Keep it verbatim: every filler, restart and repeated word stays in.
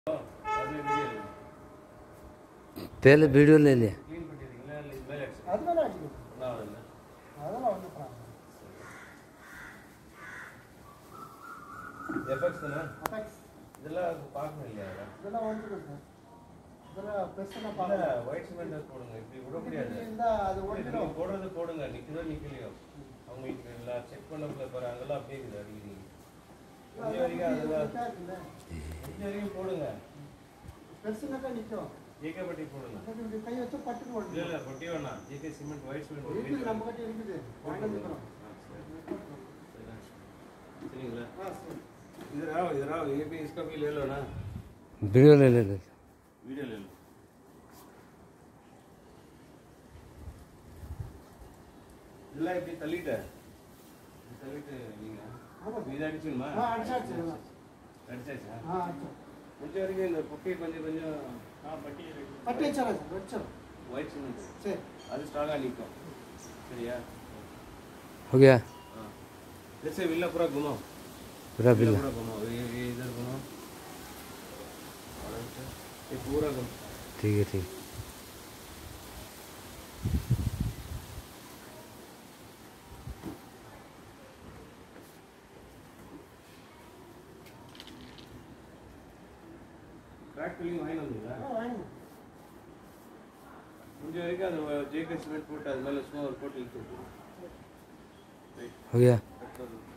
पहले वीडियो ले लिया ಎಫೆಕ್ಟ್ಸ್ ನಾ ಎಫೆಕ್ಟ್ಸ್ ಇದೆಲ್ಲ ಪಾಕ್ ಮಾಡಿಲ್ಲ ಇದೆಲ್ಲ ಒಂದು ಇದೆಲ್ಲ ಪ್ರಶ್ನೆ ಪಾಕ ವೈಟ್ ಸಿಮೆಂಟ್ போடுங்க இப்படி விட முடியாது இந்த அது ஓடிடும் போடுறது போடுங்க நிக்குதோ நிக்கலையோ அவங்க இல்ல செக் பண்ணல பாரு அங்கலாம் அப்படியே இருக்குது அடிக்குது இங்க வரைக்கும் அதெல்லாம் இங்க வரைக்கும் போடுங்க பிரச்சனைக்கா நிக்கும் ஜேகே பட்டி போடுங்க கை வச்சு பட்டி போடுங்க இல்ல இல்ல பட்டி வேணாம் ஜேகே சிமெண்ட் ஒயிட் சிமெண்ட் இருக்குது நம்ம கிட்ட இருக்குது வாங்க வந்துறோம் சரிங்களா हां सर इधर आओ इधर आओ ये भी इसका भी ले लो ना वीडियो ले ले वीडियो ले लो இதெல்லாம் இப்படி தள்ளிட்ட தள்ளிட்டு நீங்க இது அடிச்சுமா ஆ அடிச்சாச்சு அடிச்சாச்சா ஆ கொஞ்சம் வரைக்கும் இந்த பொட்டி கொஞ்சம் கொஞ்சம் ஆ பட்டி பட்டி வச்சாரா சார் வச்சோம் ஒயிட் சிமெண்ட் சரி அது ஸ்ட்ராங்கா நிக்கும் சரியா हो गया हां जैसे विला पूरा घुमाओ पूरा बिल्ला पूरा घुमाओ ये ये इधर घुमाओ और ये पूरा घुमाओ ठीक है ठीक ಕ್ರ್ಯಾಕ್ ಫಿಲ್ಲಿಂಗ್ ವೈನ್ ಒಂದಿಲ್ಲ ವೈನ್ ಮುಂಜೆ ವರೆಗೆ ಅದು ಜೇಕೆ ಸಿಮೆಂಟ್ போட்டு அது மேல சும்மா ஒரு கோட்டிங் போட்டு हो गया